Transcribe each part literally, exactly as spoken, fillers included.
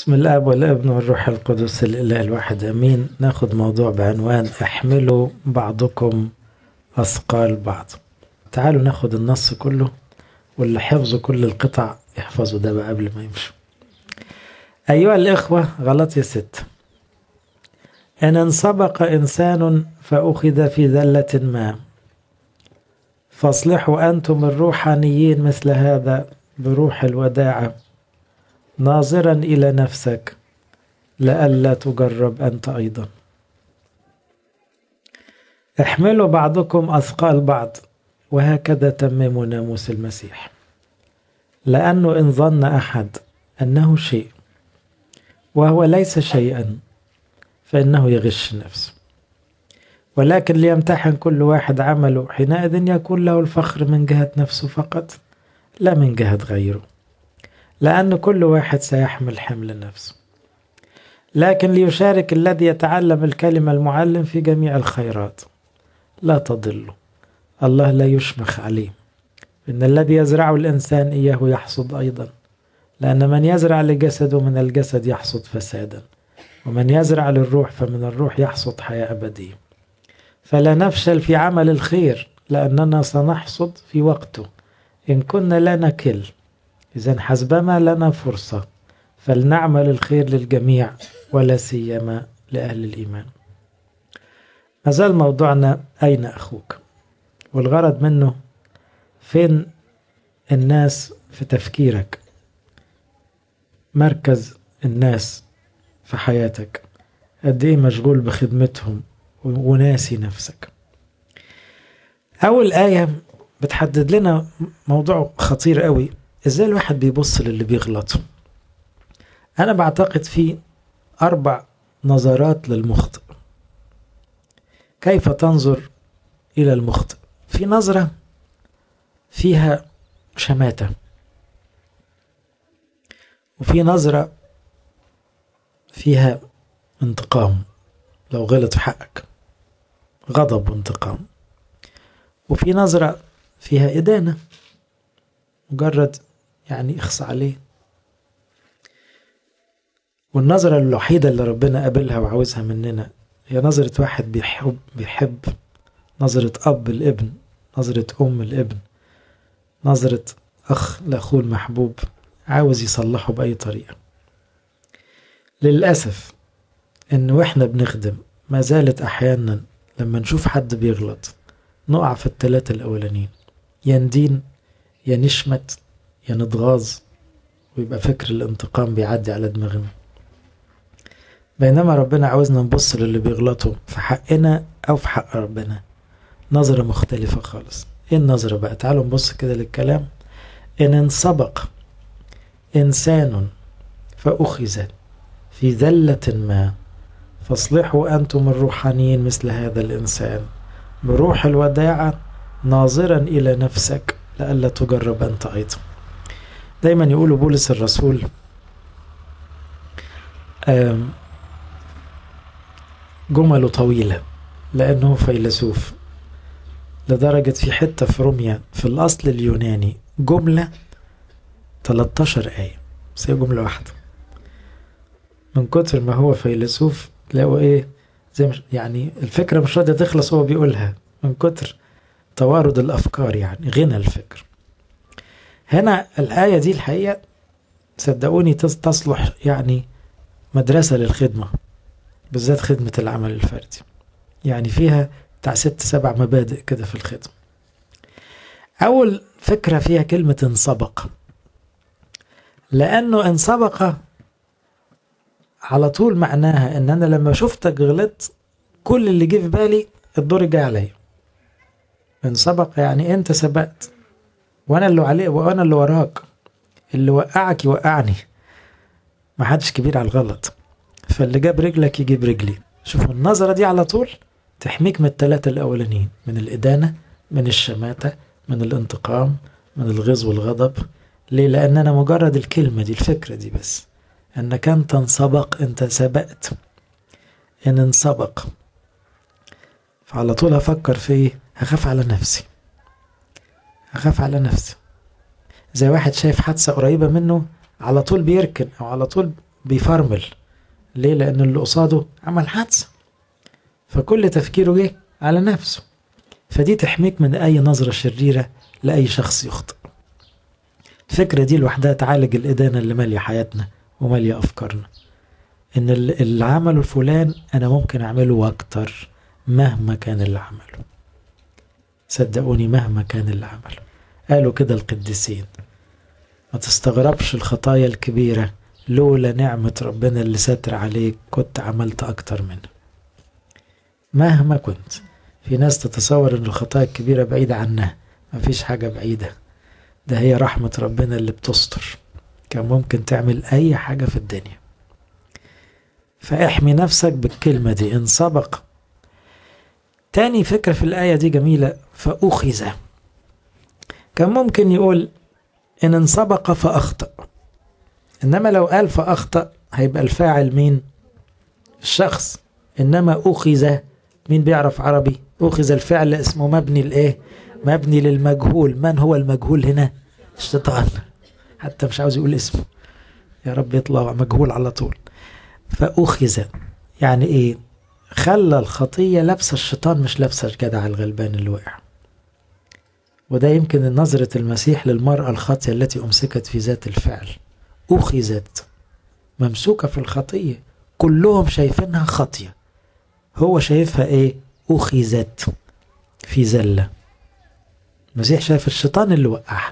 بسم الاب والابن والروح القدس الاله الواحد امين. ناخد موضوع بعنوان احملوا بعضكم اثقال بعض. تعالوا ناخد النص كله، واللي حفظوا كل القطع يحفظوا ده بقى قبل ما يمشوا. ايها الاخوه، غلطية ست: ان انسبق انسان فاخذ في ذله ما فاصلحوا انتم الروحانيين مثل هذا بروح الوداعه، ناظرا إلى نفسك لئلا تجرب أنت أيضا. احملوا بعضكم أثقال بعض، وهكذا تمموا ناموس المسيح. لأنه إن ظن أحد أنه شيء وهو ليس شيئا فإنه يغش نفسه، ولكن ليمتحن كل واحد عمله، حينئذ يكون له الفخر من جهة نفسه فقط لا من جهة غيره، لأن كل واحد سيحمل حمل نفسه. لكن ليشارك الذي يتعلم الكلمة المعلم في جميع الخيرات. لا تضلوا، الله لا يشمخ عليه، إن الذي يزرع الإنسان إياه يحصد أيضا، لأن من يزرع لجسده من الجسد يحصد فسادا، ومن يزرع للروح فمن الروح يحصد حياة أبدية. فلا نفشل في عمل الخير، لأننا سنحصد في وقته إن كنا لا نكل. إذن حسبما لنا فرصة فلنعمل الخير للجميع، ولا سيما لأهل الإيمان. ما زال موضوعنا أين أخوك، والغرض منه فين الناس في تفكيرك، مركز الناس في حياتك، قد إيه مشغول بخدمتهم وناسي نفسك. أول آية بتحدد لنا موضوع خطير قوي: ازاي الواحد بيبص للي بيغلط. انا بعتقد في اربع نظرات للمخطئ. كيف تنظر الى المخطئ؟ في نظرة فيها شماتة، وفي نظرة فيها انتقام لو غلط في حقك، غضب وانتقام. وفي نظرة فيها إدانة، مجرد يعني اخص عليه. والنظرة الوحيدة اللي ربنا قابلها وعاوزها مننا هي نظرة واحد بيحب بيحب نظرة أب الابن، نظرة أم الابن، نظرة أخ لأخوه المحبوب عاوز يصلحه بأي طريقة. للأسف إن وإحنا بنخدم ما زالت أحيانا لما نشوف حد بيغلط نقع في الثلاثة الأولانيين: يا ندين، يا نشمت، يا نتغاظ، ويبقى فكر الانتقام بيعدي على دماغنا. بينما ربنا عاوزنا نبص للي بيغلطوا في حقنا أو في حق ربنا نظرة مختلفة خالص. ايه النظرة بقى؟ تعالوا نبص كده للكلام. إن انسبق إنسان فأخذ في ذلة ما فاصلحوا أنتم الروحانيين مثل هذا الإنسان بروح الوداعة، ناظرا إلى نفسك لئلا تجرب أنت أيضا. دايما يقولوا بولس الرسول جمله طويلة لأنه فيلسوف، لدرجة في حتة في روميا في الأصل اليوناني جملة ثلاثة عشر آية، بس هي جملة واحدة. من كتر ما هو فيلسوف تلاقوا إيه زي مش يعني الفكرة مش راضية تخلص هو بيقولها، من كتر توارد الأفكار، يعني غنى الفكر. هنا الآية دي الحقيقة صدقوني تصلح يعني مدرسة للخدمة، بالذات خدمة العمل الفردي. يعني فيها بتاع ست سبع مبادئ كده في الخدمة. أول فكرة فيها كلمة انسبق، لأنه انسبق على طول معناها إن أنا لما شفتك غلطت كل اللي جه في بالي الدور جاي عليا. انسبق يعني أنت سبقت، وانا اللي عليه وانا اللي وراك، اللي وقعك يوقعني، ما حدش كبير على الغلط، فاللي جاب رجلك يجيب رجلي. شوفوا النظرة دي على طول تحميك من الثلاثة الأولانيين، من الإدانة، من الشماتة، من الانتقام، من الغيظ والغضب. ليه؟ لأن أنا مجرد الكلمة دي، الفكرة دي بس، أنك أنت انسبق، أنت سبقت. إن انسبق فعلى طول هفكر في هخاف على نفسي، هخاف على نفسي. زي واحد شايف حادثة قريبة منه على طول بيركن، أو على طول بيفرمل. ليه؟ لأن اللي قصاده عمل حادثة، فكل تفكيره جه على نفسه. فدي تحميك من أي نظرة شريرة لأي شخص يخطئ. الفكرة دي لوحدها تعالج الإدانة اللي مالية حياتنا ومالية أفكارنا، إن اللي عمله فلان أنا ممكن أعمله وأكتر مهما كان اللي عمله. صدقوني مهما كان اللي عمله. قالوا كده القديسين، ما تستغربش الخطايا الكبيرة، لولا نعمة ربنا اللي ستر عليك كنت عملت أكتر منها. مهما كنت. في ناس تتصور ان الخطايا الكبيرة بعيدة عنها، ما فيش حاجة بعيدة، ده هي رحمة ربنا اللي بتستر. كان ممكن تعمل اي حاجة في الدنيا. فاحمي نفسك بالكلمة دي، ان سبق. تاني فكرة في الآية دي جميلة، فأخذ. كان ممكن يقول ان انسبق فأخطأ، انما لو قال فأخطأ هيبقى الفاعل مين؟ الشخص. انما أخذ، مين بيعرف عربي؟ أخذ الفعل اسمه مبني لإيه؟ مبني للمجهول. من هو المجهول هنا؟ الشيطان. حتى مش عاوز يقول اسمه، يا رب يطلع مجهول على طول. فأخذ يعني إيه؟ خلى الخطية لابسة الشيطان، مش لابسة الجدع الغلبان اللي وقع. وده يمكن نظرة المسيح للمرأة الخاطئة التي أمسكت في ذات الفعل. أخذت، ممسوكة في الخطية، كلهم شايفينها خطية، هو شايفها ايه؟ أخذت في زلة. المسيح شايف الشيطان اللي وقعها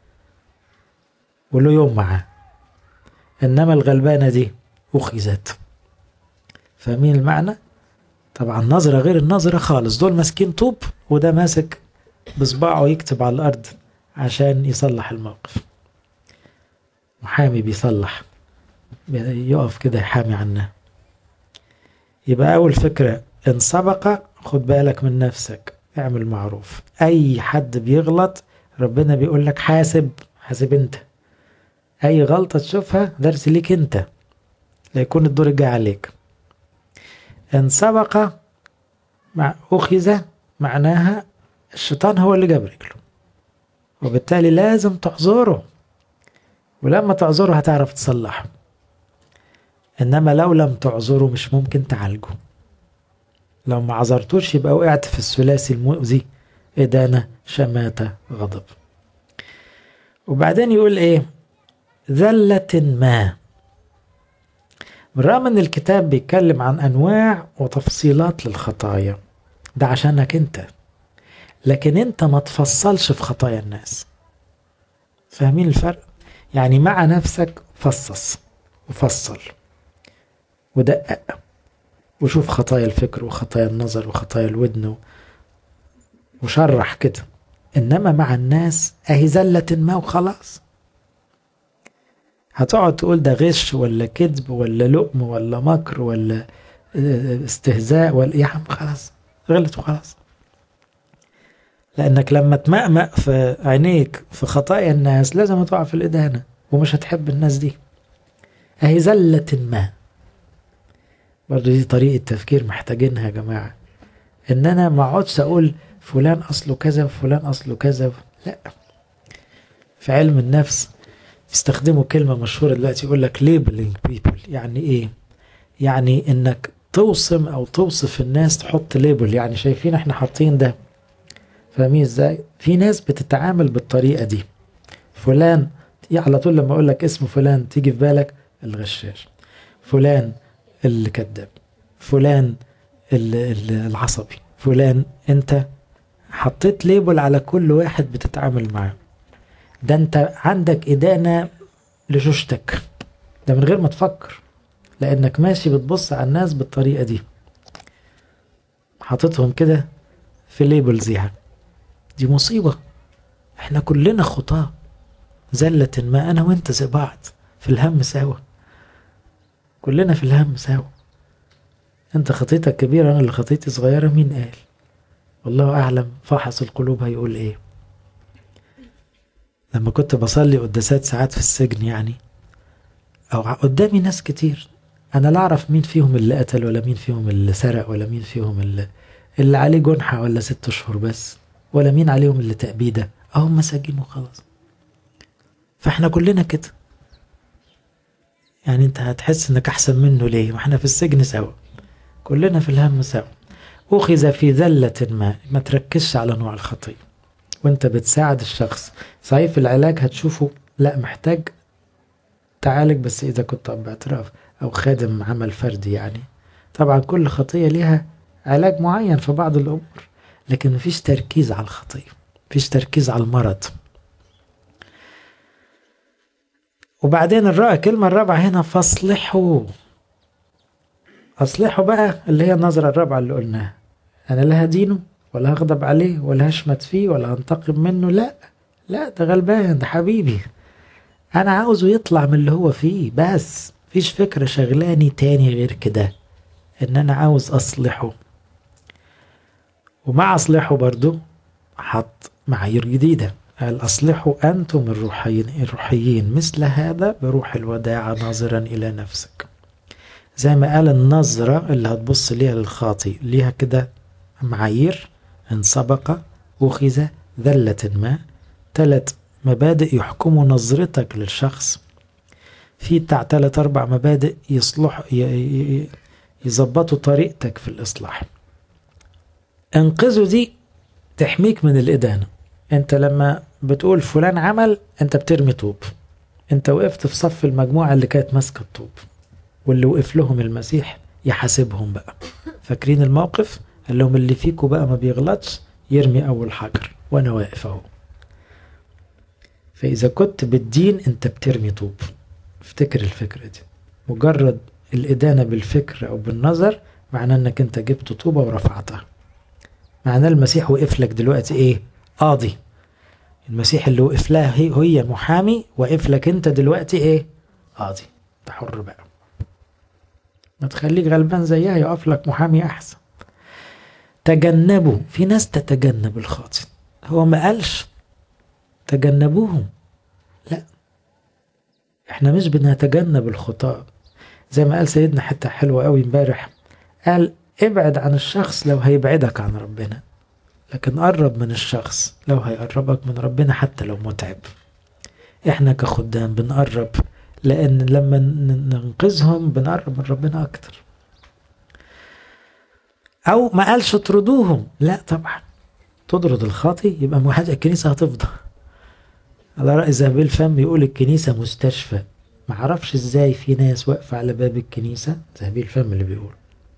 وله يوم معاه، انما الغلبانة دي أخذت. فاهمين المعنى؟ طبعا نظرة غير النظرة خالص. دول ماسكين طوب وده ماسك بصباعه يكتب على الأرض عشان يصلح الموقف. محامي بيصلح، يقف كده يحامي عنه. يبقى أول فكرة، إن سبق خد بالك من نفسك، اعمل معروف. أي حد بيغلط ربنا بيقول لك حاسب، حاسب أنت. أي غلطة تشوفها درس ليك أنت، لا يكون الدور جاي عليك. إن سبق مع أخذ معناها الشيطان هو اللي جاب رجله، وبالتالي لازم تعذره، ولما تعذره هتعرف تصلحه. إنما لو لم تعذره مش ممكن تعالجه. لو ما عذرتوش يبقى وقعت في الثلاثي المؤذي، إدانة شماتة غضب. وبعدين يقول إيه؟ ذلة ما. بالرغم ان الكتاب بيتكلم عن أنواع وتفصيلات للخطايا، ده عشانك أنت، لكن أنت ما تفصلش في خطايا الناس. فاهمين الفرق؟ يعني مع نفسك فصص وفصل ودقق وشوف خطايا الفكر وخطايا النظر وخطايا الودن وشرح كده. إنما مع الناس أهي زلة ما وخلاص. هتقعد تقول ده غش ولا كذب ولا لؤم ولا مكر ولا استهزاء ولا يا عم خلاص غلط وخلاص. لأنك لما تمأمأ في عينيك في خطايا الناس لازم تقع في الإدانة، ومش هتحب الناس دي. أهي زلة ما. برضو دي طريقة تفكير محتاجينها يا جماعة، إن أنا ما اقعدش أقول فلان أصله كذا وفلان أصله كذا. لا، في علم النفس استخدموا كلمة مشهورة دلوقتي، يقول لك labeling people. يعني إيه؟ يعني إنك توصم أو توصف الناس، تحط ليبل. يعني شايفين إحنا حاطين ده، فاهمين إزاي؟ في ناس بتتعامل بالطريقة دي. فلان على طول لما أقول لك اسم فلان تيجي في بالك الغشاش، فلان اللي كذاب، فلان العصبي، فلان. أنت حطيت ليبل على كل واحد بتتعامل معاه. ده أنت عندك إدانة لشوشتك، ده من غير ما تفكر، لأنك ماشي بتبص على الناس بالطريقة دي، حاططهم كده في ليبلز. يعني دي مصيبة. احنا كلنا خطاة زلة ما، أنا وأنت زي بعض في الهم سوا، كلنا في الهم سوا. أنت خطيتك كبيرة، أنا اللي خطيتي صغيرة. مين قال؟ والله أعلم فاحص القلوب هيقول إيه. لما كنت بصلي قداسات ساعات في السجن، يعني أو قدامي ناس كتير، أنا لا أعرف مين فيهم اللي قتل ولا مين فيهم اللي سرق ولا مين فيهم اللي, اللي عليه جنحة ولا ست شهور بس، ولا مين عليهم اللي تأبيدة، أهم مساجين وخلاص. فإحنا كلنا كده. يعني انت هتحس انك احسن منه ليه؟ ما احنا في السجن سوا، كلنا في الهم سوا. أخذ في ذلة ما. ما تركزش على نوع الخطية وانت بتساعد الشخص. صحيح في العلاج هتشوفه لا محتاج تعالج، بس إذا كنت أب اعتراف أو خادم عمل فردي يعني طبعا كل خطية ليها علاج معين في بعض الأمور، لكن مفيش تركيز على الخطية، مفيش تركيز على المرض. وبعدين الرأي كلمة الرابعة هنا فاصلحوا. أصلحوا بقى اللي هي النظرة الرابعة اللي قلناها. أنا لا هدينه ولا هغضب عليه ولا هشمت فيه ولا هنتقم منه، لا لا، ده غلبان، ده حبيبي، أنا عاوزه يطلع من اللي هو فيه بس. مفيش فكرة شغلاني تاني غير كده، إن أنا عاوز أصلحه. ومع أصلحه برضو حط معايير جديدة، قال أصلحوا أنتم الروحيين الروحيين مثل هذا بروح الوداعة ناظرا إلى نفسك. زي ما قال النظرة اللي هتبص ليها للخاطي ليها كده معايير، إن سبق أخذ ذلة ما. ثلاث مبادئ يحكموا نظرتك للشخص، في بتاع ثلاث أربع مبادئ يصلح يظبطوا طريقتك في الإصلاح. انقذوا دي تحميك من الإدانة. انت لما بتقول فلان عمل، انت بترمي طوب، انت وقفت في صف المجموعة اللي كانت ماسكة الطوب، واللي وقف لهم المسيح يحاسبهم بقى. فاكرين الموقف؟ قال لهم اللي فيكم بقى ما بيغلطش يرمي أول حجر وأنا واقف أهو. فإذا كنت بالدين انت بترمي طوب. افتكر الفكرة دي، مجرد الإدانة بالفكر أو بالنظر معناه انك انت جبت طوبة ورفعتها. معناه المسيح وقف لك دلوقتي ايه؟ قاضي. المسيح اللي وقف لها هي, هي محامي، وقف لك انت دلوقتي ايه؟ قاضي. انت حر بقى، ما تخليك غلبان زيها، يقف لك محامي احسن. تجنبوا، في ناس تتجنب الخاطئ، هو ما قالش تجنبوهم، لا، احنا مش بنتجنب الخطاء. زي ما قال سيدنا حتة حلوة قوي امبارح، قال ابعد عن الشخص لو هيبعدك عن ربنا، لكن قرب من الشخص لو هيقربك من ربنا حتى لو متعب. احنا كخدام بنقرب لان لما ننقذهم بنقرب من ربنا اكتر. او ما قالش اطردوهم، لا طبعا تطرد الخاطي يبقى موحد الكنيسة هتفضى. على رأي ذهبي الفم يقول الكنيسة مستشفى. ما عرفش ازاي في ناس واقفة على باب الكنيسة، ذهبي الفم اللي بيقول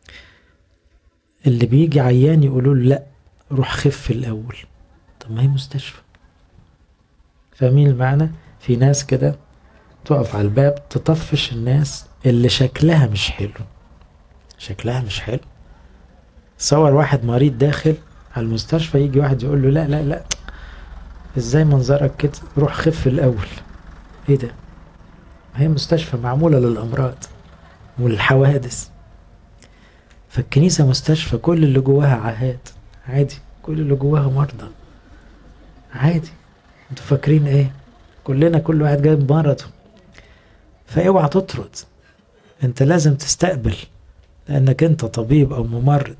اللي بيجي عيان يقولوا له لا روح خف الاول. طب ما هي مستشفى. فاهمين المعنى؟ في ناس كده تقف على الباب تطفش الناس اللي شكلها مش حلو. شكلها مش حلو. صور واحد مريض داخل على المستشفى، يجي واحد يقول له لا لا لا ازاي منظرك كده، روح خف الاول. ايه ده؟ هي مستشفى معمولة للامراض والحوادث. فالكنيسة مستشفى كل اللي جواها عاهات عادي، كل اللي جواها مرضى عادي. انتوا فاكرين ايه؟ كلنا كل واحد جايب مرضه. فاوعى تطرد، انت لازم تستقبل لانك انت طبيب او ممرض.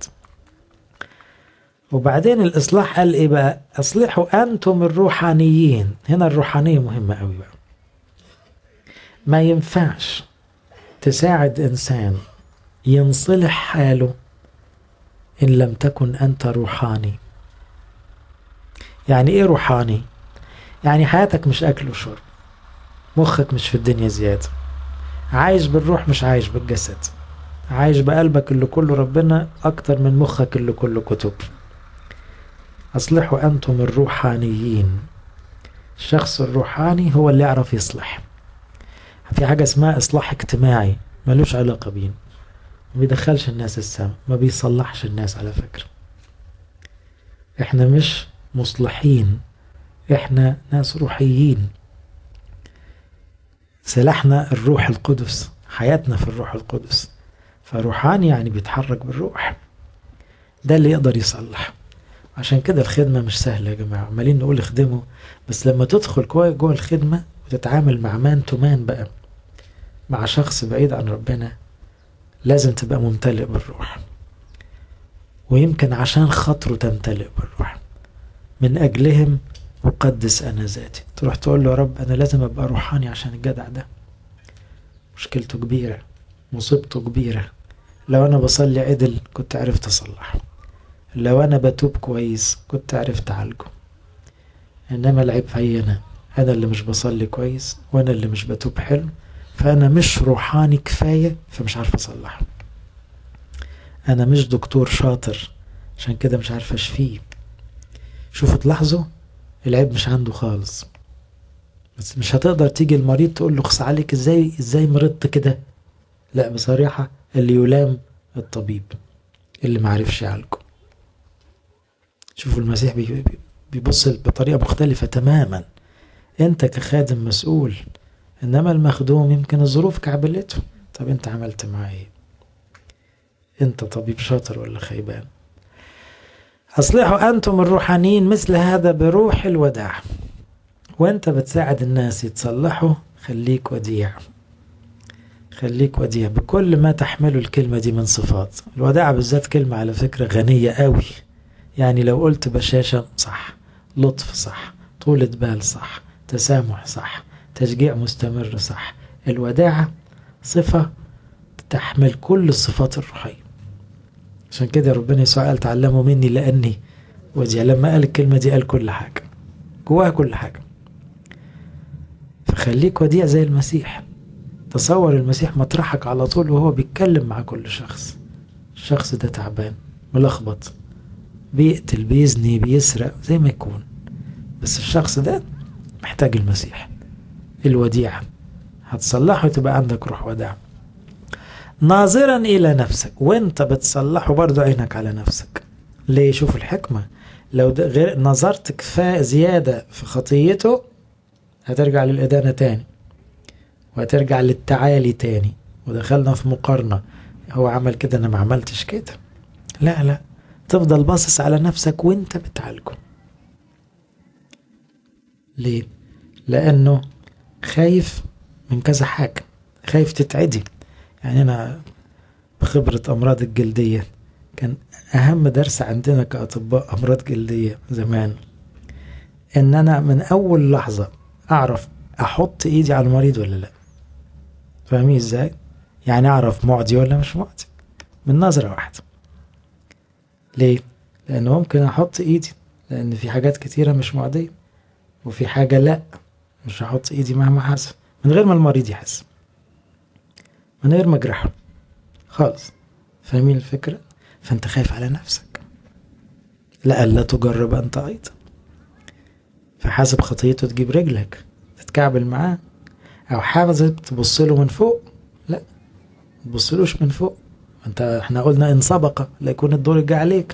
وبعدين الاصلاح قال ايه بقى؟ اصلحوا انتم الروحانيين. هنا الروحانية مهمة قوي بقى. ما ينفعش تساعد انسان ينصلح حاله ان لم تكن انت روحاني. يعني ايه روحاني؟ يعني حياتك مش اكل وشرب، مخك مش في الدنيا زيادة، عايش بالروح مش عايش بالجسد، عايش بقلبك اللي كله ربنا اكتر من مخك اللي كله كتب. اصلحوا انتم الروحانيين. الشخص الروحاني هو اللي يعرف يصلح. في حاجة اسمها اصلاح اجتماعي ملوش علاقة بين، ما بيدخلش الناس السماء، ما بيصلحش الناس على فكرة. احنا مش مصلحين، احنا ناس روحيين. سلاحنا الروح القدس، حياتنا في الروح القدس. فروحاني يعني بيتحرك بالروح، ده اللي يقدر يصلح. عشان كده الخدمة مش سهلة يا جماعة، عمالين نقول اخدموا، بس لما تدخل كويس جوه الخدمة وتتعامل مع مان تو مان بقى، مع شخص بعيد عن ربنا، لازم تبقى ممتلئ بالروح. ويمكن عشان خاطره تمتلئ بالروح. من أجلهم أقدس أنا ذاتي. تروح تقول له يا رب أنا لازم أبقى روحاني عشان الجدع ده. مشكلته كبيرة، مصيبته كبيرة. لو أنا بصلي عدل كنت عرفت أصلحه، لو أنا بتوب كويس كنت عرفت أعالجه. إنما العيب في أنا أنا اللي مش بصلي كويس، وأنا اللي مش بتوب حلو، فأنا مش روحاني كفاية، فمش عارف أصلحه. أنا مش دكتور شاطر، عشان كده مش عارف أشفيه. شوفوا تلاحظوا العيب مش عنده خالص. بس مش هتقدر تيجي المريض تقول له خص عليك، ازاي ازاي مرضت كده. لا، بصريحة اللي يلام الطبيب اللي معرفش يعالجه. شوفوا المسيح بيبص بطريقة مختلفة تماما. انت كخادم مسؤول، انما المخدوم يمكن الظروف كعبلته. طب انت عملت معاه ايه؟ انت طبيب شاطر ولا خيبان؟ اصلحوا انتم الروحانيين مثل هذا بروح الوداع. وانت بتساعد الناس يتصلحوا خليك وديع، خليك وديع بكل ما تحمله الكلمة دي من صفات. الوداع بالذات كلمة على فكرة غنية قوي. يعني لو قلت بشاشة صح، لطف صح، طولة بال صح، تسامح صح، تشجيع مستمر صح. الوداعة صفة تحمل كل الصفات الروحية. عشان كده ربنا يسوع قال تعلموا مني لأني وديع. لما قال الكلمة دي قال كل حاجة، جواها كل حاجة. فخليك وديع زي المسيح. تصور المسيح مطرحك على طول وهو بيتكلم مع كل شخص. الشخص ده تعبان ملخبط، بيقتل بيزني بيسرق زي ما يكون، بس الشخص ده محتاج المسيح الوديعة. هتصلحه تبقى عندك روح وداع. ناظرا إلى نفسك، وانت بتصلحه برضو عينك على نفسك. ليه؟ شوف الحكمة. لو غير نظرت كفاية زيادة في خطيته هترجع للإدانة تاني، وهترجع للتعالي تاني، ودخلنا في مقارنة. هو عمل كده أنا ما عملتش كده. لا لا، تفضل باصص على نفسك وانت بتعالجه. ليه؟ لأنه خايف من كذا حاجة، خايف تتعدي. يعني أنا بخبرة أمراض الجلدية كان أهم درس عندنا كأطباء أمراض جلدية زمان إن أنا من أول لحظة أعرف أحط إيدي على المريض ولا لا. فاهمين إزاي؟ يعني أعرف معدي ولا مش معدي من نظرة واحدة. ليه؟ لأنه ممكن أحط إيدي، لأن في حاجات كتيرة مش معدية، وفي حاجة لا، مش هحط إيدي مهما حصل، من غير ما المريض يحس، من غير ما أجرحه خالص. فاهمين الفكرة؟ فأنت خايف على نفسك لألا تجرب أنت أيضا. فحاسب خطيته تجيب رجلك تتكعبل معاه، أو حاسب تبصله من فوق. لا، تبصلوش من فوق. أنت احنا قلنا إن سبق ليكون الدور جه عليك.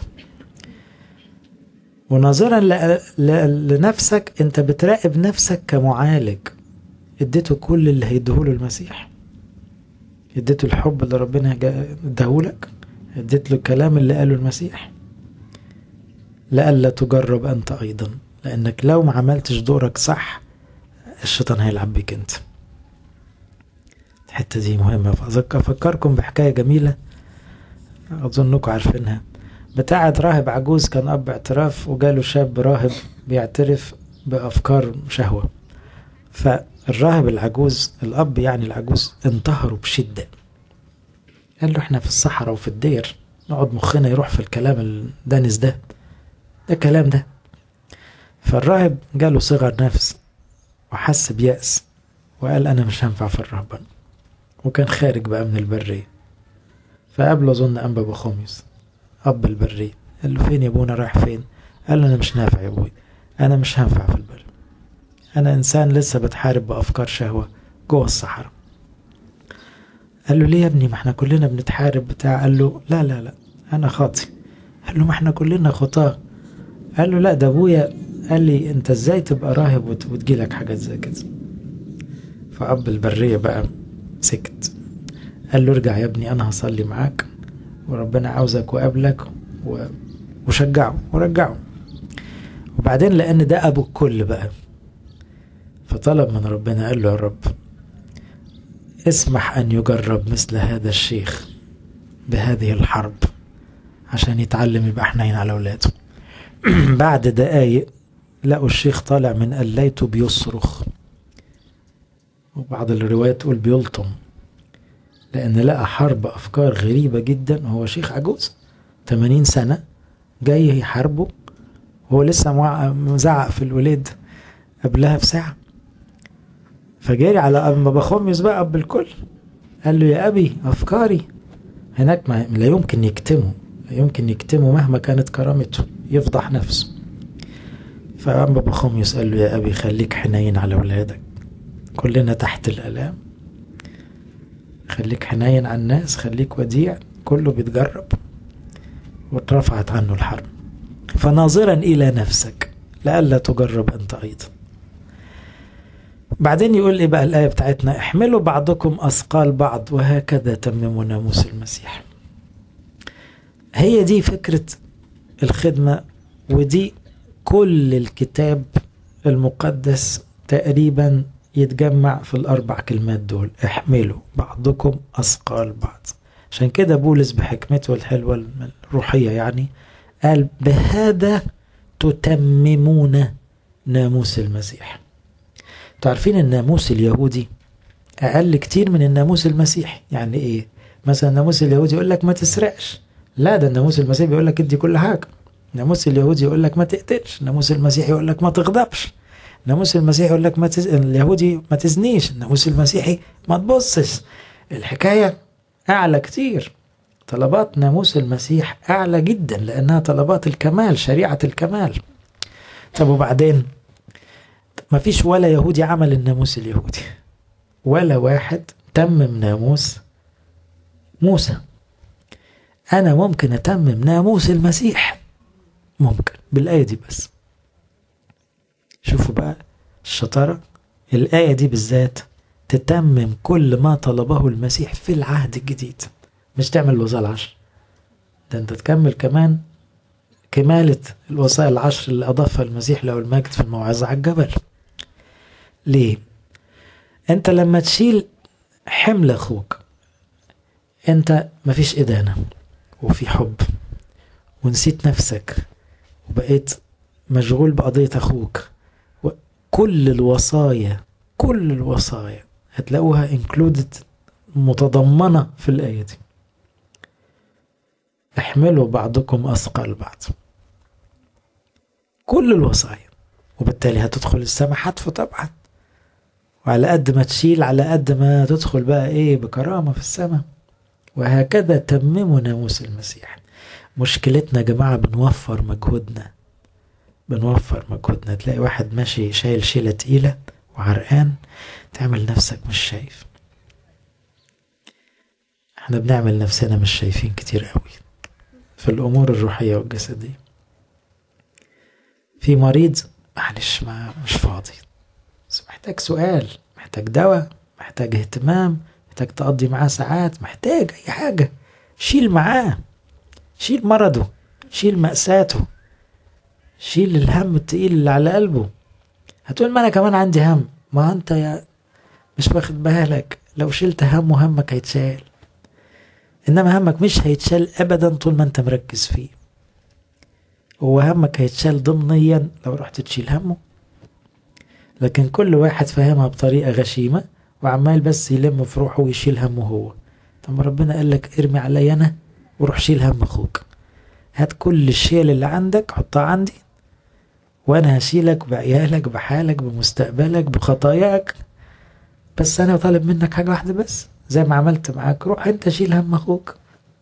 وناظرا ل... ل... لنفسك، أنت بتراقب نفسك كمعالج. اديته كل اللي هيديهوله المسيح، اديته الحب اللي ربنا اداهولك، اديت له الكلام اللي قاله المسيح. لألا تجرب أنت أيضا، لأنك لو ما عملتش دورك صح الشيطان هيلعب بك أنت. الحتة دي مهمة. أفكركم بحكاية جميلة أظنكم عارفينها، بتاعت راهب عجوز كان أب اعتراف، وجاله شاب راهب بيعترف بأفكار شهوة. فالراهب العجوز، الأب يعني العجوز، انتهروا بشدة. قال له احنا في الصحراء وفي الدير نقعد مخنا يروح في الكلام الدانس ده ده كلام ده. فالراهب جاله صغر نفس وحس بيأس، وقال أنا مش هنفع في الرهبان، وكان خارج بقى من البرية. فقابله أظن أنبا بخوميوس أب البرية، قال له فين يا ابونا، رايح فين؟ قال له أنا مش نافع يا ابوي، أنا مش هنفع في البر، أنا إنسان لسه بتحارب بأفكار شهوة جوه الصحراء. قال له ليه يا ابني، ما احنا كلنا بنتحارب بتاع. قال له لا لا لا أنا خاطي. قال له ما احنا كلنا خطاة. قال له لا، ده ابويا قال لي انت ازاي تبقى راهب وتجيلك حاجات زي كده. فأب البرية بقى سكت. قال له ارجع يا ابني، انا هصلي معاك وربنا عاوزك وقابلك، وشجعه ورجعه. وبعدين لان ده ابو الكل بقى، فطلب من ربنا، قال له يا رب اسمح ان يجرب مثل هذا الشيخ بهذه الحرب عشان يتعلم يبقى حنين على اولاده. بعد دقايق لقوا الشيخ طالع من قليته بيصرخ، وبعض الروايات تقول بيلطم، لأن لقى حرب أفكار غريبة جدا. هو شيخ عجوز ثمانين سنة جاي يحاربه، هو لسه مزعق في الولاد قبلها بساعة. فجاري على أبا بخوميوس بقى أب الكل، قال له يا أبي أفكاري هناك ما لا يمكن يكتمه، لا يمكن يكتمه مهما كانت كرامته، يفضح نفسه. فأبا بخوميوس قال له يا أبي خليك حنين على أولادك، كلنا تحت الآلام، خليك حنين على الناس، خليك وديع، كله بيتجرب. واترفعت عنه الحرب. فناظرا إلى نفسك لئلا تجرب أنت أيضا. بعدين يقول إيه بقى الآية بتاعتنا؟ احملوا بعضكم أثقال بعض وهكذا تمموا ناموس المسيح. هي دي فكرة الخدمة، ودي كل الكتاب المقدس تقريبا يتجمع في الأربع كلمات دول، احملوا بعضكم أثقال بعض. عشان كده بولس بحكمته الحلوة الروحية يعني قال بهذا تتممون ناموس المسيح. تعرفين الناموس اليهودي أقل كتير من الناموس المسيحي. يعني إيه؟ مثلا الناموس اليهودي يقول لك ما تسرقش، لا ده الناموس المسيحي بيقول لك ادي كل حاجة. الناموس اليهودي يقول لك ما تقتلش، الناموس المسيحي يقول لك ما تغضبش، الناموس المسيحي يقول لك ما تز... اليهودي ما تزنيش، الناموس المسيحي ما تبصش. الحكاية أعلى كتير. طلبات ناموس المسيح أعلى جدا لأنها طلبات الكمال، شريعة الكمال. طب وبعدين ما فيش ولا يهودي عمل الناموس اليهودي، ولا واحد تمم ناموس موسى. أنا ممكن أتمم ناموس المسيح، ممكن بالآية دي بس. شوفوا بقى الشطارة، الآية دي بالذات تتمم كل ما طلبه المسيح في العهد الجديد، مش تعمل الوصايا العشر، ده انت تكمل كمان كمالة الوصايا العشر اللي أضافها المسيح له المجد في الموعظة على الجبل. ليه؟ انت لما تشيل حمل أخوك انت مفيش إدانة وفي حب، ونسيت نفسك وبقيت مشغول بقضية أخوك. كل الوصايا كل الوصايا هتلاقوها included، متضمنة في الآية دي. احملوا بعضكم أثقال بعض، كل الوصايا. وبالتالي هتدخل السماء حتف طبعا، وعلى قد ما تشيل على قد ما تدخل بقى ايه بكرامة في السماء. وهكذا تمموا ناموس المسيح. مشكلتنا يا جماعة بنوفر مجهودنا، بنوفر مجهودنا. تلاقي واحد ماشي شايل شيلة تقيلة وعرقان، تعمل نفسك مش شايف. احنا بنعمل نفسنا مش شايفين كتير قوي في الأمور الروحية والجسدية. في مريض معلش ما مش فاضي، بس محتاج سؤال، محتاج دواء، محتاج اهتمام، محتاج تقضي معاه ساعات، محتاج أي حاجة، شيل معاه، شيل مرضه، شيل مأساته، شيل الهم التقيل اللي على قلبه. هتقول ما أنا كمان عندي هم، ما أنت يا مش واخد بالك، لو شلت همه همك هيتشال، إنما همك مش هيتشال أبدا طول ما أنت مركز فيه. هو همك هيتشال ضمنيا لو رحت تشيل همه، لكن كل واحد فاهمها بطريقة غشيمة وعمال بس يلم في روحه ويشيل همه هو. طب ربنا قال لك ارمي علي أنا وروح شيل هم أخوك. هات كل الشيل اللي عندك حطها عندي، وأنا هشيلك بعيالك بحالك بمستقبلك بخطاياك، بس أنا طالب منك حاجة واحدة بس، زي ما عملت معاك روح أنت شيل هم أخوك.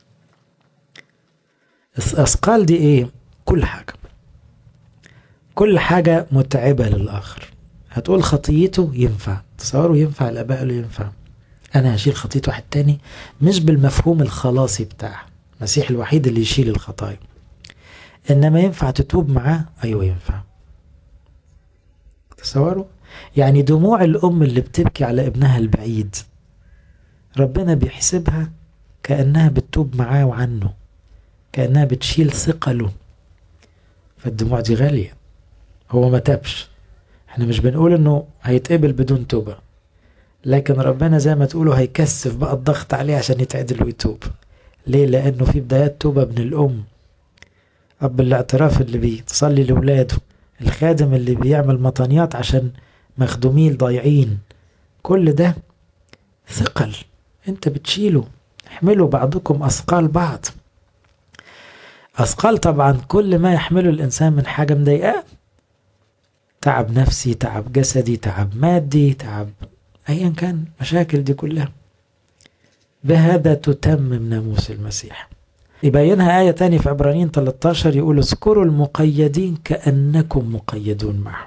الأثقال دي إيه؟ كل حاجة، كل حاجة متعبة للآخر. هتقول خطيته ينفع، تصوروا ينفع الآباء قالوا ينفع. أنا هشيل خطية واحد تاني مش بالمفهوم الخلاصي بتاعه، المسيح الوحيد اللي يشيل الخطايا، إنما ينفع تتوب معاه. أيوة ينفع. تصوروا يعني دموع الأم اللي بتبكي على ابنها البعيد ربنا بيحسبها كأنها بتتوب معاه وعنه، كأنها بتشيل ثقله. فالدموع دي غالية. هو ما تابش، احنا مش بنقول انه هيتقبل بدون توبة، لكن ربنا زي ما تقولوا هيكثف بقى الضغط عليه عشان يتعدل ويتوب. ليه؟ لأنه في بدايات توبة من الأم، أب الاعتراف اللي بيتصلي لولاده، الخادم اللي بيعمل مطانيات عشان مخدومين ضايعين. كل ده ثقل انت بتشيله. احملوا بعضكم أثقال بعض. أثقال طبعا كل ما يحمله الإنسان من حاجة مضايقاه، تعب نفسي، تعب جسدي، تعب مادي، تعب أيا كان، مشاكل دي كلها. بهذا تتمم ناموس المسيح. يبينها آية تانية في عبرانيين ثلاثة عشر يقول اذكروا المقيدين كأنكم مقيدون معه.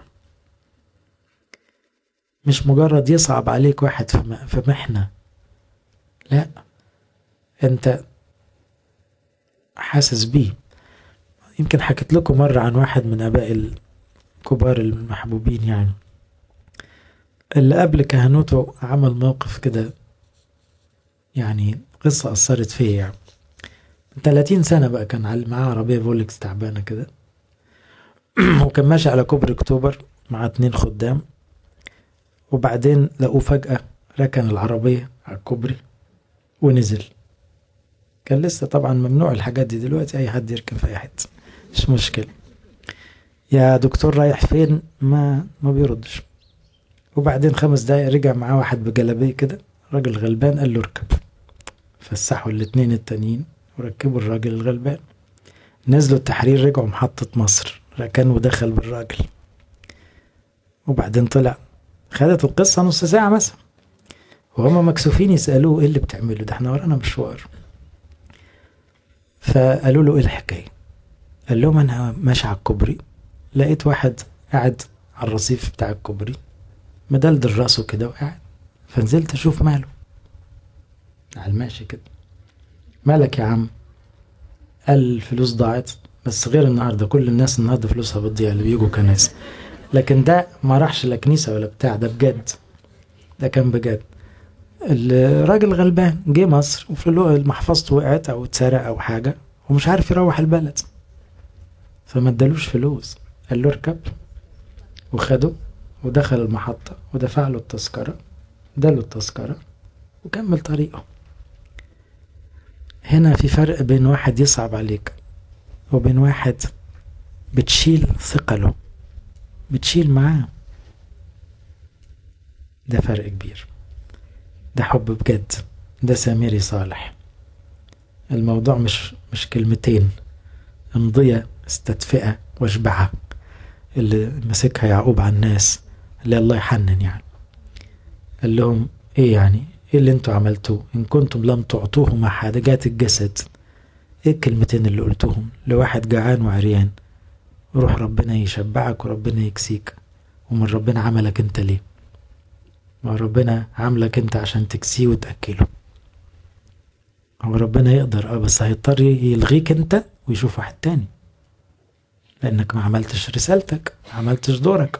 مش مجرد يصعب عليك واحد في محنة، لا، انت حاسس بيه. يمكن حكيت لكم مرة عن واحد من أباء الكبار المحبوبين يعني، اللي قبل كهنوته عمل موقف كده، يعني قصة أثرت فيه. يعني ثلاثين سنة بقى كان معاه عربية فولكس تعبانة كده وكان ماشي على كوبري أكتوبر مع اتنين خدام، وبعدين لقوه فجأة ركن العربية على الكوبري ونزل. كان لسه طبعا ممنوع الحاجات دي، دلوقتي أي حد يركن في أي حتة مش مشكلة. يا دكتور رايح فين؟ ما ما بيردش. وبعدين خمس دقايق رجع معاه واحد بجلابيه كده، راجل غلبان، قال له اركب. فسحوا الاتنين التانيين وركبوا الراجل الغلبان. نزلوا التحرير، رجعوا محطة مصر، ركن ودخل بالراجل. وبعدين طلع، خدت القصة نص ساعة مثلا، وهم مكسوفين يسألوه ايه اللي بتعمله ده، احنا ورانا مشوار. فقالوا له ايه الحكاية؟ قال لهم انا ماشي على الكوبري، لقيت واحد قاعد على الرصيف بتاع الكوبري مدلدل راسه كده وقاعد، فنزلت اشوف ماله على الماشي كده. مالك يا عم؟ قال الفلوس ضاعت. بس غير النهارده، كل الناس النهارده فلوسها بتضيع اللي بيجوا كنايس، لكن ده ما راحش لا كنيسه ولا بتاع، ده بجد، ده كان بجد. الراجل غلبان جه مصر ومحفظته وقعت او اتسرق او حاجه ومش عارف يروح البلد، فما ادالوش فلوس، قال له اركب، وخده ودخل المحطه ودفع له التذكره، اداله التذكره وكمل طريقه. هنا في فرق بين واحد يصعب عليك وبين واحد بتشيل ثقله، بتشيل معاه. ده فرق كبير، ده حب بجد، ده سامري صالح. الموضوع مش مش كلمتين امضية استدفئة واشبعها اللي مسكها يعقوب على الناس، اللي الله يحنن يعني. قال لهم ايه يعني؟ ايه اللي انتوا عملتوه ان كنتم لم تعطوهما حاجات الجسد؟ ايه الكلمتين اللي قلتوهم لواحد جعان وعريان؟ روح ربنا يشبعك وربنا يكسيك. ومن ربنا عملك انت ليه؟ ما ربنا عملك انت عشان تكسيه وتأكله. هو ربنا يقدر اه بس هيضطر يلغيك انت ويشوف واحد تاني، لانك ما عملتش رسالتك، ما عملتش دورك.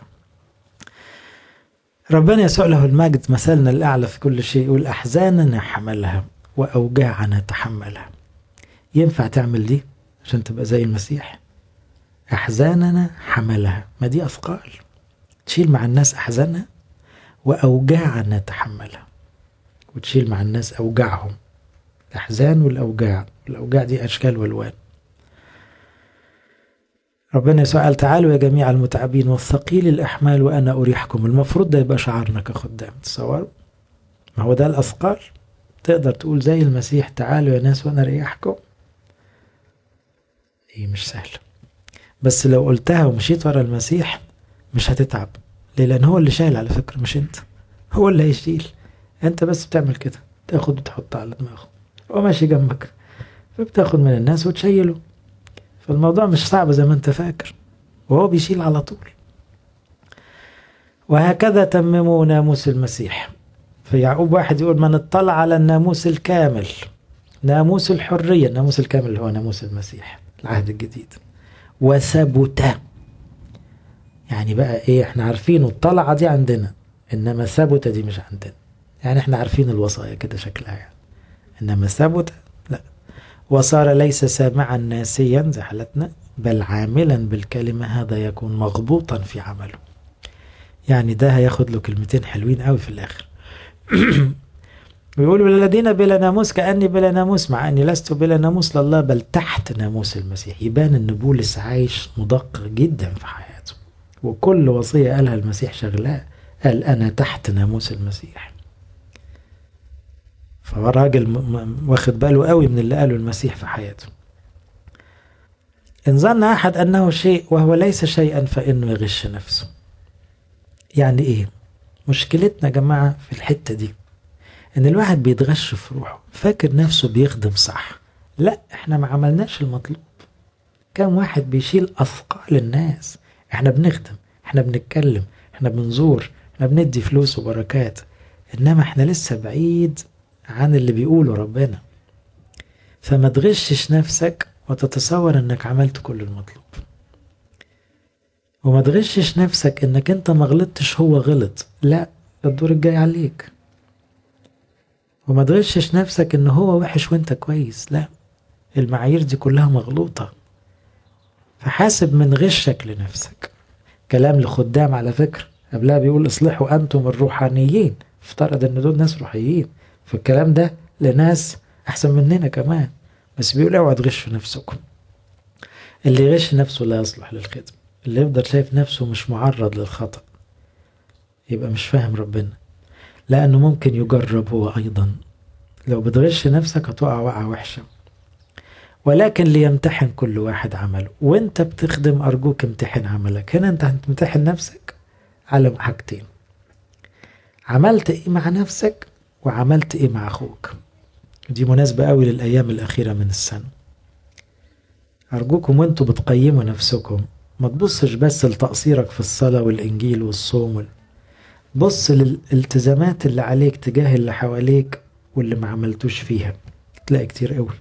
ربنا يسوع له المجد مثلنا الأعلى في كل شيء، يقول أحزاننا حملها وأوجاعنا تحملها. ينفع تعمل دي عشان تبقى زي المسيح؟ أحزاننا حملها، ما دي أثقال، تشيل مع الناس أحزانها، وأوجاعنا تحملها، وتشيل مع الناس أوجاعهم. الأحزان والأوجاع، الأوجاع دي أشكال والوان. ربنا يسوع قال تعالوا يا جميع المتعبين والثقيل الأحمال وأنا أريحكم. المفروض ده يبقى شعارنا كخدام، تصوروا؟ ما هو ده الأثقال. تقدر تقول زي المسيح تعالوا يا ناس وأنا أريحكم؟ إيه مش سهل، بس لو قلتها ومشيت ورا المسيح مش هتتعب. ليه؟ لأن هو اللي شايل على فكرة، مش أنت. هو اللي هيشيل، أنت بس بتعمل كده، تاخد وتحط على دماغه، هو ماشي جنبك، فبتاخد من الناس وتشيله. فالموضوع مش صعب زي ما أنت فاكر، وهو بيشيل على طول. وهكذا تمموا ناموس المسيح. في يعقوب واحد يقول من اطلع على الناموس الكامل، ناموس الحرية، الناموس الكامل اللي هو ناموس المسيح العهد الجديد، وثبت. يعني بقى ايه؟ احنا عارفين الطلعة دي عندنا، انما ثبت دي مش عندنا. يعني احنا عارفين الوصايا كده شكلها يعني، انما ثبت لا. وصار ليس سامعا ناسيا زي حالتنا، بل عاملا بالكلمة، هذا يكون مغبوطا في عمله. يعني ده هياخد له كلمتين حلوين قوي في الاخر. ويقولوا الذين بلا ناموس كأني بلا ناموس، مع أني لست بلا ناموس لله بل تحت ناموس المسيح. يبان أن بولس عايش مدقق جدا في حياته، وكل وصية قالها المسيح شغلاه، قال أنا تحت ناموس المسيح. فراجل واخد باله قوي من اللي قاله المسيح في حياته. إن ظن أحد أنه شيء وهو ليس شيئا فإنه يغش نفسه. يعني إيه؟ مشكلتنا يا جماعة في الحتة دي إن الواحد بيتغش في روحه، فاكر نفسه بيخدم صح. لا، إحنا ما عملناش المطلوب. كم واحد بيشيل أثقال الناس؟ إحنا بنخدم، إحنا بنتكلم، إحنا بنزور، إحنا بندي فلوس وبركات، إنما إحنا لسه بعيد عن اللي بيقوله ربنا. فما تغشش نفسك وتتصور إنك عملت كل المطلوب، وما تغشش نفسك إنك أنت ما غلطتش هو غلط. لا، الدور الجاي عليك. وما تغشش نفسك إن هو وحش وإنت كويس. لا، المعايير دي كلها مغلوطة. فحاسب من غشك لنفسك. كلام لخدام على فكرة، قبلها بيقول اصلحوا أنتم الروحانيين. افترض إن دول ناس روحيين، فالكلام ده لناس أحسن مننا كمان، بس بيقول اوعوا تغشوا نفسكم. اللي يغش نفسه لا يصلح للخدمة. اللي يفضل شايف نفسه مش معرض للخطأ يبقى مش فاهم ربنا، لأنه ممكن يجرب هو أيضا. لو بتغش نفسك هتقع وقعة وحشة. ولكن ليمتحن كل واحد عمله. وانت بتخدم أرجوك امتحن عملك. هنا انت هتمتحن نفسك على حاجتين: عملت ايه مع نفسك، وعملت ايه مع اخوك. دي مناسبة قوي للأيام الأخيرة من السنة. أرجوكم وانتوا بتقيموا نفسكم ما تبصش بس لتقصيرك في الصلاة والإنجيل والصوم، بص للالتزامات اللي عليك تجاه اللي حواليك واللي ما عملتوش فيها، تلاقي كتير قوي.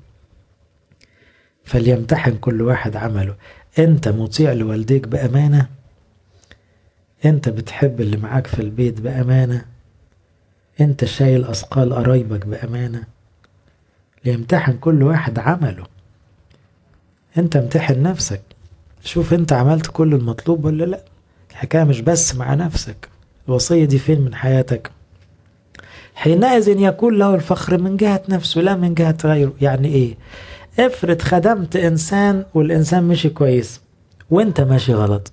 فليمتحن كل واحد عمله. انت مطيع لوالديك بأمانة؟ انت بتحب اللي معاك في البيت بأمانة؟ انت شايل أثقال قرايبك بأمانة؟ ليمتحن كل واحد عمله. انت امتحن نفسك، شوف انت عملت كل المطلوب ولا لا. الحكاية مش بس مع نفسك، الوصية دي فين من حياتك؟ حينئذ يكون له الفخر من جهة نفسه لا من جهة غيره. يعني ايه؟ افرض خدمت انسان والانسان مشي كويس وانت ماشي غلط،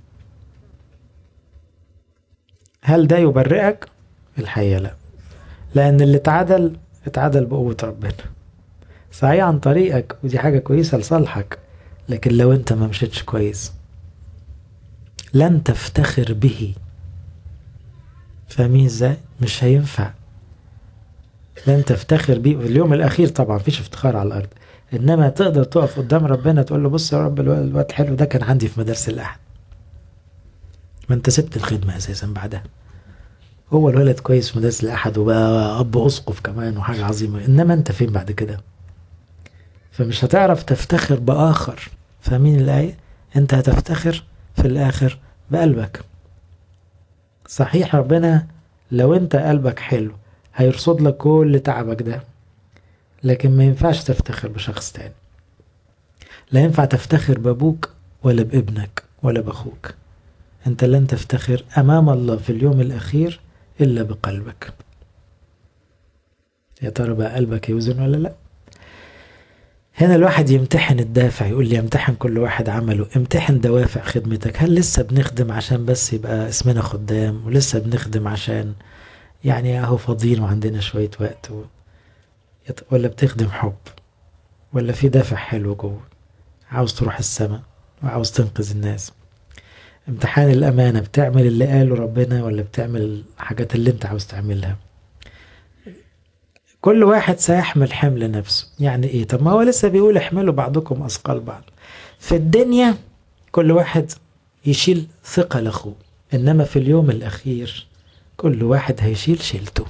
هل ده يبرئك؟ الحقيقة لا، لان اللي اتعدل اتعدل بقوة ربنا، صحيح عن طريقك ودي حاجة كويسة لصالحك، لكن لو انت ما مشيتش كويس لن تفتخر به. فاهمين ازاي؟ مش هينفع. لن تفتخر به في اليوم الاخير، طبعا مفيش افتخار على الارض، انما تقدر تقف قدام ربنا تقول له بص يا رب الوقت الحلو ده كان عندي في مدارس الاحد، ما انت سبت الخدمة اساسا بعدها. هو الولد كويس في مدارس الاحد وبقى اب اسقف كمان وحاجة عظيمة، انما انت فين بعد كده؟ فمش هتعرف تفتخر باخر. فاهمين الايه؟ انت هتفتخر في الاخر بقلبك. صحيح ربنا لو انت قلبك حلو هيرصد لك كل تعبك ده، لكن ما ينفعش تفتخر بشخص تاني. لا ينفع تفتخر بابوك ولا بابنك ولا باخوك. انت لن تفتخر امام الله في اليوم الاخير الا بقلبك. يا ترى بقى قلبك يوزن ولا لا؟ هنا الواحد يمتحن الدافع. يقول لي يمتحن كل واحد عمله. امتحن دوافع خدمتك. هل لسه بنخدم عشان بس يبقى اسمنا خدام، ولسه بنخدم عشان يعني اهو فاضيين وعندنا شوية وقت و... ولا بتخدم حب، ولا في دافع حلو جوه عاوز تروح السماء وعاوز تنقذ الناس؟ امتحان الأمانة. بتعمل اللي قاله ربنا ولا بتعمل الحاجات اللي انت عاوز تعملها؟ كل واحد سيحمل حمل نفسه. يعني ايه؟ طب ما هو لسه بيقول احملوا بعضكم أثقال بعض. في الدنيا كل واحد يشيل ثقل أخوه، إنما في اليوم الأخير كل واحد هيشيل شيلته.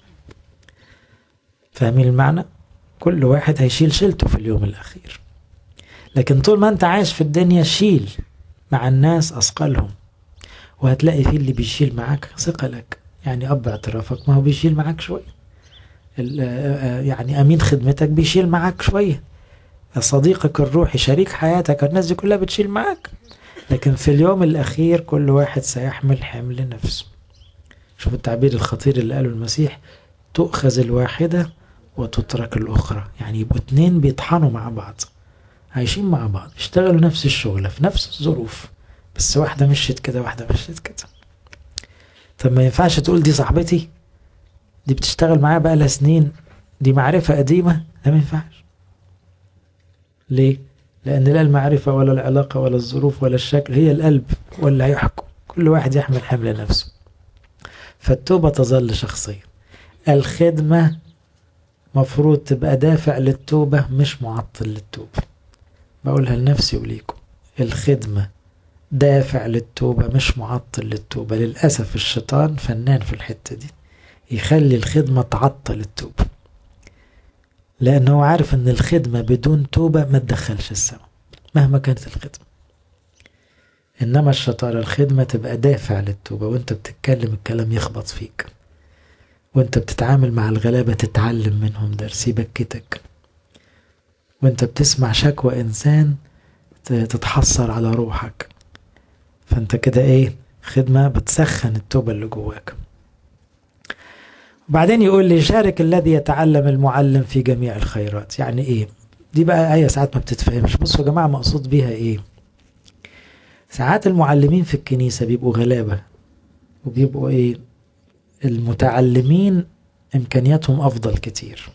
فاهمين المعنى؟ كل واحد هيشيل شيلته في اليوم الأخير. لكن طول ما انت عايش في الدنيا شيل مع الناس أثقالهم، وهتلاقي في اللي بيشيل معاك ثقلك. يعني أب اعترافك ما هو بيشيل معاك شوية، يعني أمين خدمتك بيشيل معاك شوية، صديقك الروحي شريك حياتك الناس دي كلها بتشيل معاك. لكن في اليوم الأخير كل واحد سيحمل حمل نفسه. شوف التعبير الخطير اللي قاله المسيح: تؤخذ الواحدة وتترك الأخرى. يعني يبقوا اتنين بيطحنوا مع بعض، عايشين مع بعض، بيشتغلوا نفس الشغلة في نفس الظروف، بس واحدة مشيت كده واحدة مشيت كده. طب ما ينفعش تقول دي صاحبتي، دي بتشتغل معايا بقى لها سنين، دي معرفة قديمة، لا ما ينفعش. ليه؟ لأن لا المعرفة ولا العلاقة ولا الظروف ولا الشكل، هي القلب ولا هيحكم، كل واحد يحمل حمل نفسه. فالتوبة تظل شخصية. الخدمة مفروض تبقى دافع للتوبة مش معطل للتوبة. بقولها لنفسي وليكم، الخدمة دافع للتوبة مش معطل للتوبة. للأسف الشيطان فنان في الحتة دي، يخلي الخدمة تعطل التوبة، لأنه عارف أن الخدمة بدون توبة ما تدخلش السماء مهما كانت الخدمة. إنما الشطارة الخدمة تبقى دافع للتوبة، وانت بتتكلم الكلام يخبط فيك، وانت بتتعامل مع الغلابة تتعلم منهم درس يبكتك، وانت بتسمع شكوى إنسان تتحسر على روحك. فانت كده ايه؟ خدمة بتسخن التوبة اللي جواك. وبعدين يقول لي شارك الذي يتعلم المعلم في جميع الخيرات. يعني ايه دي بقى؟ آية ساعات ما بتتفهمش. بصوا يا جماعة، مقصود بيها ايه؟ ساعات المعلمين في الكنيسة بيبقوا غلابة، وبيبقوا ايه؟ المتعلمين امكانياتهم افضل كتير.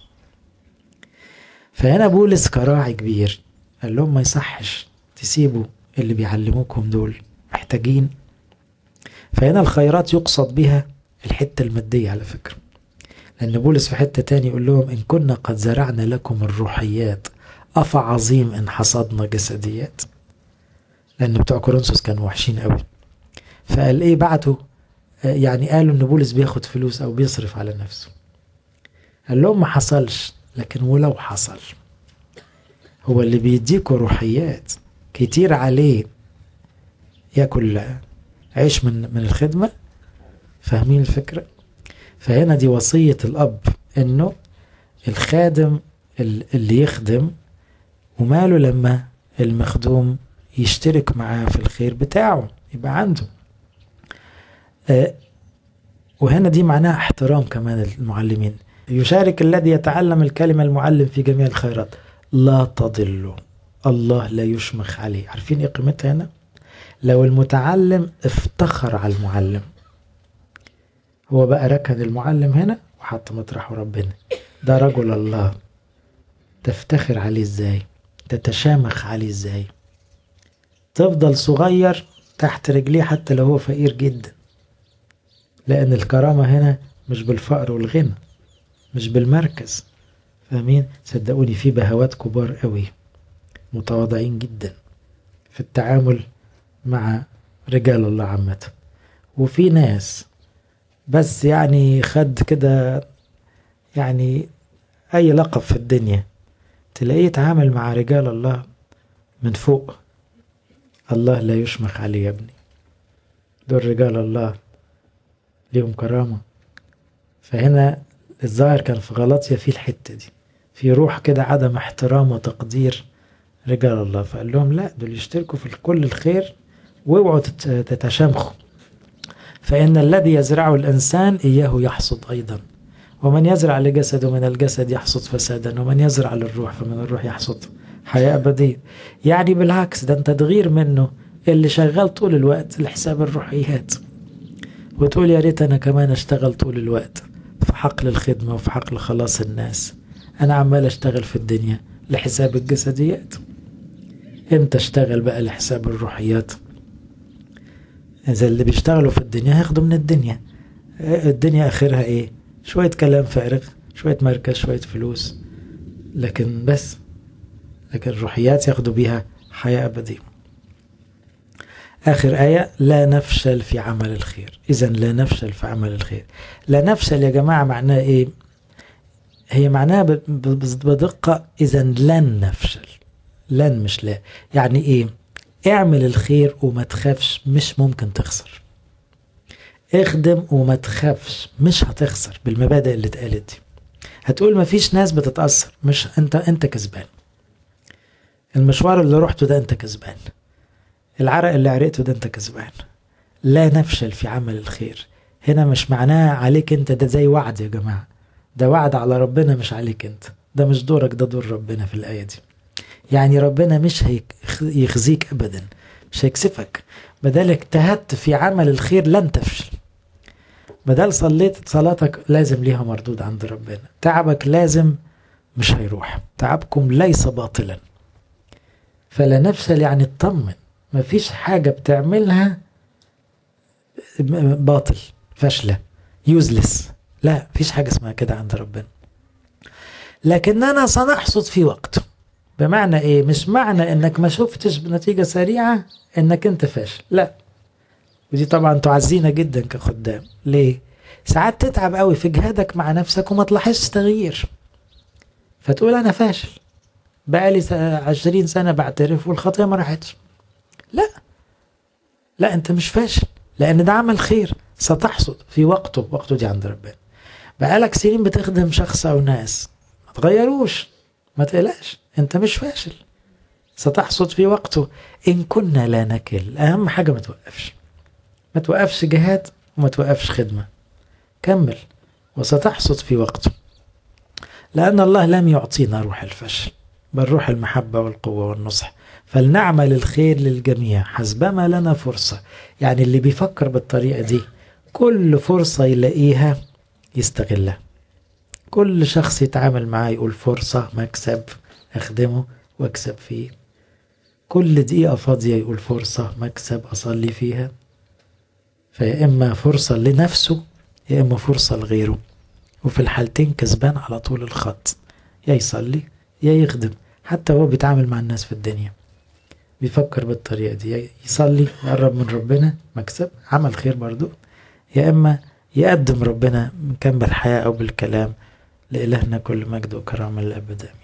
فهنا بولس كراعي كبير قال لهم ما يصحش تسيبوا اللي بيعلموكم دول محتاجين. فهنا الخيرات يقصد بها الحتة المادية على فكرة، لأن بولس في حتة تاني يقول لهم إن كنا قد زرعنا لكم الروحيات أفعظيم إن حصدنا جسديات. لأن بتوع كورنثوس كانوا وحشين قوي، فقال إيه بعته؟ يعني قالوا إن بولس بياخد فلوس أو بيصرف على نفسه. قال لهم ما حصلش، لكن ولو حصل هو اللي بيديكوا روحيات كتير عليه ياكل عيش من من الخدمة. فاهمين الفكرة؟ فهنا دي وصية الأب، إنه الخادم اللي يخدم وماله لما المخدوم يشترك معاه في الخير بتاعه يبقى عنده. آه وهنا دي معناها احترام كمان المعلمين. يشارك الذي يتعلم الكلمة المعلم في جميع الخيرات لا تضلوا، الله لا يشمخ عليه. عارفين ايه قيمتها هنا؟ لو المتعلم افتخر على المعلم، هو بقى ركن المعلم هنا وحط مطرحه ربنا، ده رجل الله، تفتخر عليه ازاي؟ تتشامخ عليه ازاي؟ تفضل صغير تحت رجليه حتى لو هو فقير جدا. لأن الكرامة هنا مش بالفقر والغنى، مش بالمركز. فاهمين؟ صدقوني في بهوات كبار قوي متواضعين جدا في التعامل مع رجال الله عامة، وفي ناس بس يعني خد كده يعني أي لقب في الدنيا تلاقيه يتعامل مع رجال الله من فوق. الله لا يشمخ عليه يا ابني، دول رجال الله ليهم كرامة. فهنا الظاهر كان في غلطية في الحتة دي، في روح كده عدم احترام وتقدير رجال الله. فقال لهم لا، دول يشتركوا في كل الخير واوعوا تتشامخوا. فإن الذي يزرعه الإنسان إياه يحصد أيضا، ومن يزرع لجسده من الجسد يحصد فسادا، ومن يزرع للروح فمن الروح يحصد حياة أبدية. يعني بالعكس، ده انت تغير منه اللي شغال طول الوقت لحساب الروحيات، وتقول يا ريت أنا كمان أشتغل طول الوقت في حقل الخدمة وفي حقل خلاص الناس. أنا عمال أشتغل في الدنيا لحساب الجسديات، امتى اشتغل بقى لحساب الروحيات؟ إذا اللي بيشتغلوا في الدنيا هياخدوا من الدنيا. الدنيا آخرها إيه؟ شوية كلام فارغ، شوية مركز، شوية فلوس، لكن بس لكن الروحيات ياخدوا بيها حياة أبدية. آخر آية، لا نفشل في عمل الخير. إذن لا نفشل في عمل الخير. لا نفشل يا جماعة معناه إيه؟ هي معناها بدقة إذن لن نفشل. لن مش لا. يعني إيه؟ اعمل الخير وما تخافش، مش ممكن تخسر. اخدم وما تخافش، مش هتخسر بالمبادئ اللي اتقالت دي. هتقول ما فيش ناس بتتأثر، مش انت انت كسبان. المشوار اللي رحته ده انت كسبان، العرق اللي عرقته ده انت كسبان. لا نفشل في عمل الخير هنا مش معناه عليك انت، ده زي وعد يا جماعة، ده وعد على ربنا مش عليك انت، ده مش دورك، ده دور ربنا في الآية دي. يعني ربنا مش هيخزيك ابدا، مش هيكسفك، بدل اجتهدت في عمل الخير لن تفشل. بدل صليت صلاتك لازم ليها مردود عند ربنا. تعبك لازم مش هيروح، تعبكم ليس باطلا فلا نفشل، يعني اطمن مفيش حاجة بتعملها باطل فاشلة يوزلس، لا مفيش حاجة اسمها كده عند ربنا. لكننا سنحصد في وقته. بمعنى ايه؟ مش معنى انك ما شفتش بنتيجة سريعة انك انت فاشل، لا. ودي طبعا تعزينا جدا كخدام. ليه؟ ساعات تتعب قوي في جهادك مع نفسك وما تلاحظش تغيير، فتقول انا فاشل بقالي عشرين سنة بعترف والخطية ما راحتش. لا لا، انت مش فاشل، لان ده عمل خير ستحصد في وقته. وقته دي عند ربنا. بقالك سنين بتخدم شخص او ناس ما تغيروش، ما تقلقش، انت مش فاشل، ستحصد في وقته. ان كنا لا نكل، اهم حاجة ما توقفش، ما توقفش جهاد وما توقفش خدمة، كمل وستحصد في وقته. لأن الله لم يعطينا روح الفشل بل روح المحبة والقوة والنصح، فلنعمل الخير للجميع حسبما لنا فرصة. يعني اللي بيفكر بالطريقة دي كل فرصة يلاقيها يستغلها، كل شخص يتعامل معاه يقول فرصة مكسب أخدمه واكسب فيه، كل دقيقة فاضية يقول فرصة مكسب أصلي فيها. فيا إما فرصة لنفسه يا إما فرصة لغيره، وفي الحالتين كسبان على طول الخط، يا يصلي يا يخدم. حتى هو بيتعامل مع الناس في الدنيا بيفكر بالطريقة دي، يا يصلي يقرب من ربنا مكسب عمل خير برضو، يا إما يقدم ربنا كان بالحياة أو بالكلام. لإلهنا كل مجد وكرامة للأبد.